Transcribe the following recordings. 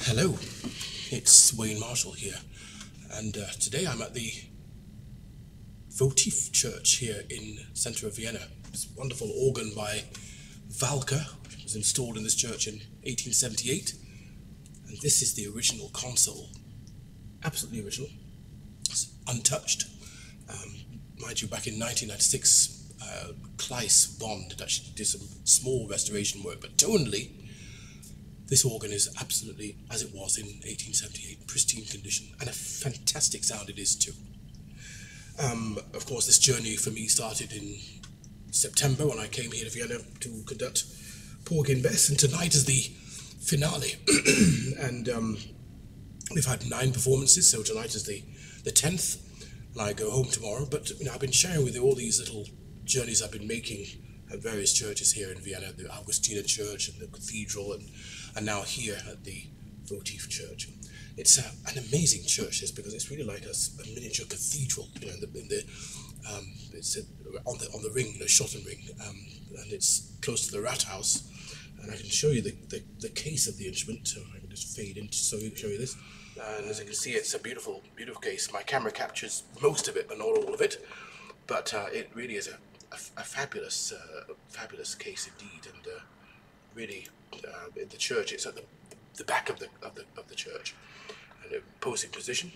Hello, it's Wayne Marshall here, and today I'm at the Votiv Church here in the centre of Vienna. This wonderful organ by Walcker, which was installed in this church in 1878, and this is the original console, absolutely original. It's untouched. Mind you, back in 1996, Kleis Bond actually did some small restoration work, but tonally, this organ is absolutely as it was in 1878, pristine condition, and a fantastic sound it is too. Of course, this journey for me started in September when I came here to Vienna to conduct Porgy and Bess, and tonight is the finale. And we've had 9 performances, so tonight is the 10th, and I go home tomorrow. But I've been sharing with you all these little journeys I've been making at various churches here in Vienna, the Augustiner Church and the Cathedral, and now here at the Votiv Church. It's an amazing church, this, because it's really like a miniature cathedral. It's on the ring, the Schotten ring, and it's close to the Rathaus. And I can show you the case of the instrument. So I can just fade in to show you this. And as you can see, it's a beautiful, beautiful case. My camera captures most of it, but not all of it. But it really is a fabulous, fabulous case indeed. And really, in the church, it's at the back of the church, and a posing position.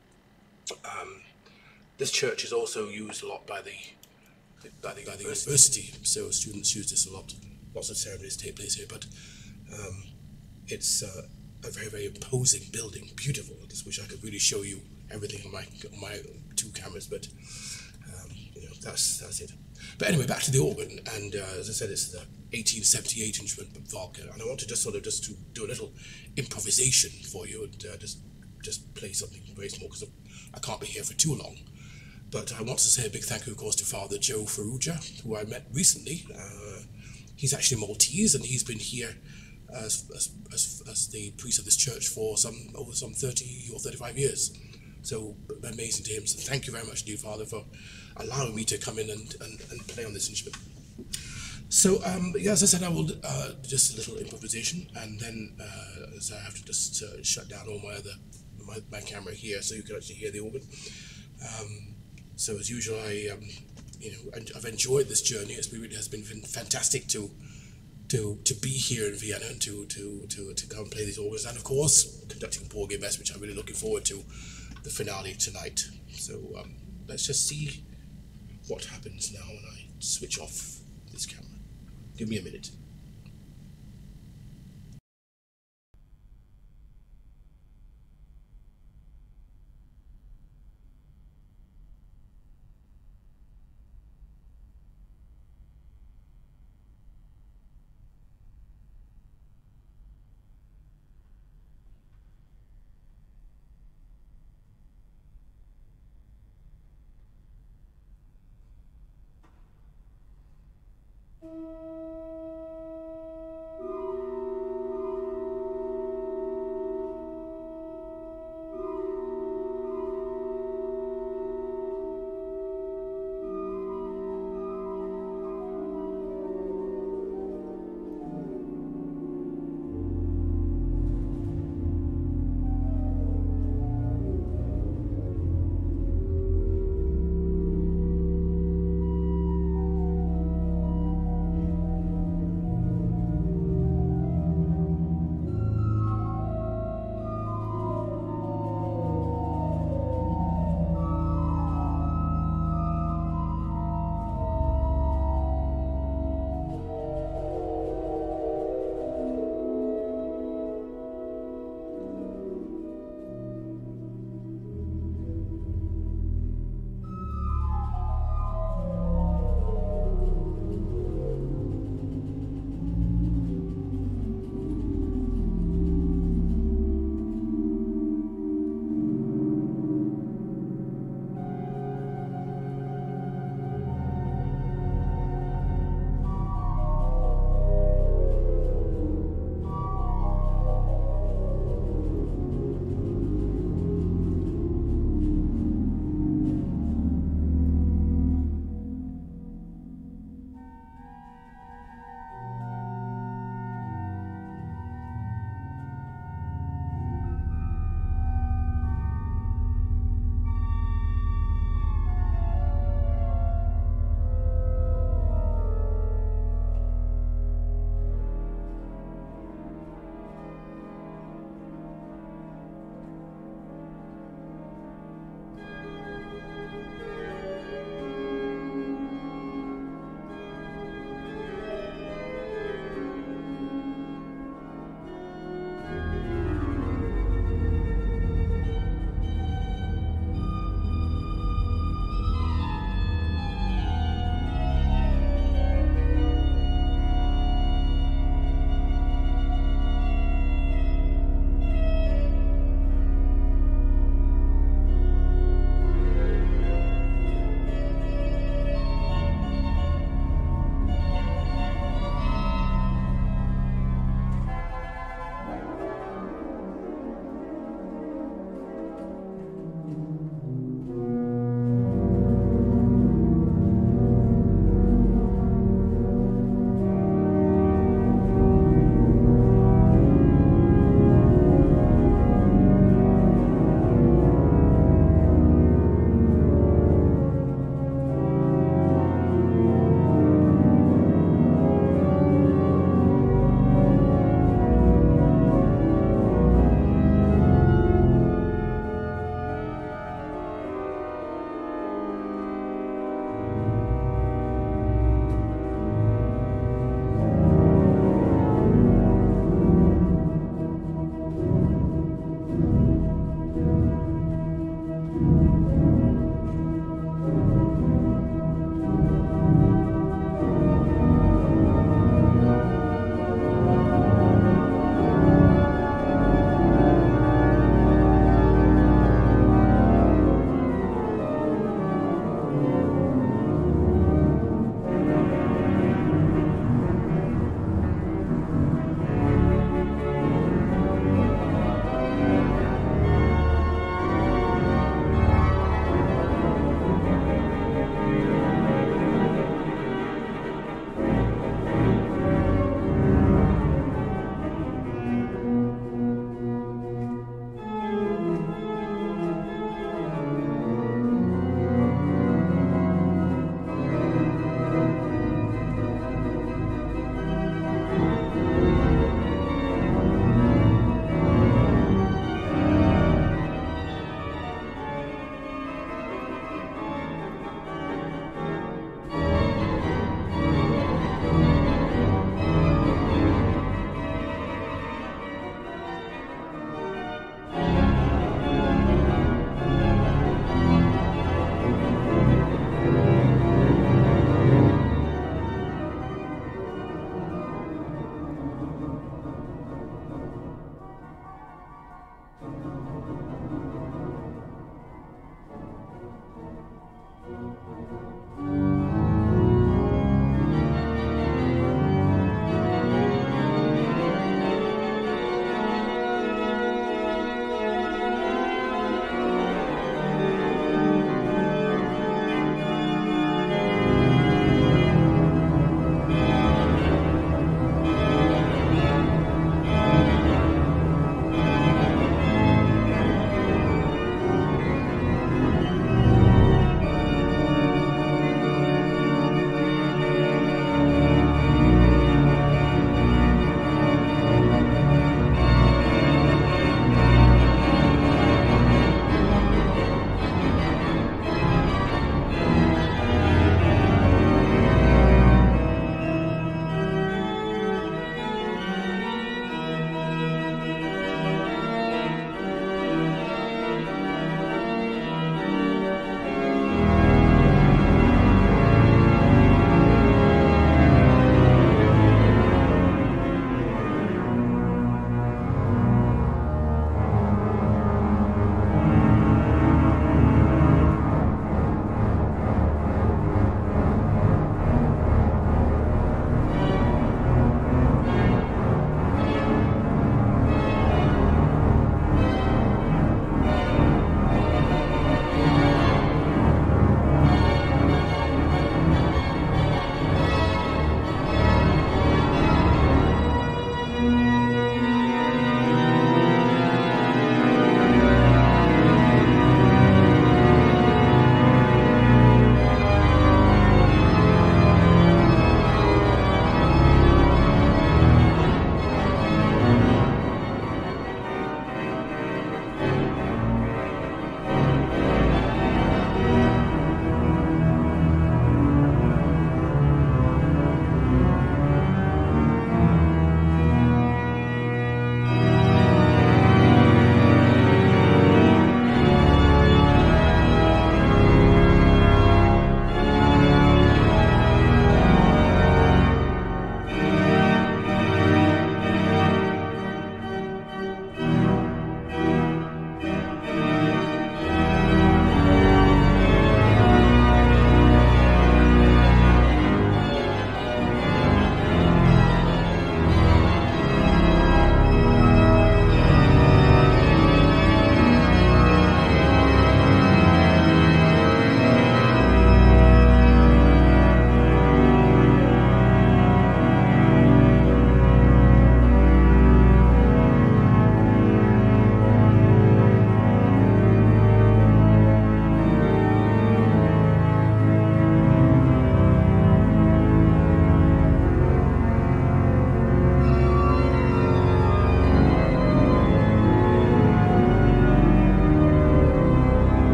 This church is also used a lot by the university, so students use this a lot. Lots of ceremonies take place here, but it's a very, very imposing building, beautiful. I just wish I could really show you everything on my 2 cameras, but that's it. But anyway, back to the organ, and as I said, it's the 1878 instrument by Walcker, and I want to just to do a little improvisation for you, and just play something very small, because I can't be here for too long. But I want to say a big thank you, of course, to Father Joe Farrugia, who I met recently. He's actually Maltese, and he's been here as the priest of this church for over some 30 or 35 years. So amazing to him. So thank you very much, dear Father, for allowing me to come in and play on this instrument. So yeah, as I said, I will just a little improvisation, and then as I have to just shut down all my camera here, so you can actually hear the organ. So as usual, I've enjoyed this journey. It really has been fantastic to be here in Vienna and to come and play these organs, and of course conducting Porgy and Bess, which I'm really looking forward to the finale tonight. So let's just see what happens now when I switch off this camera. Give me a minute.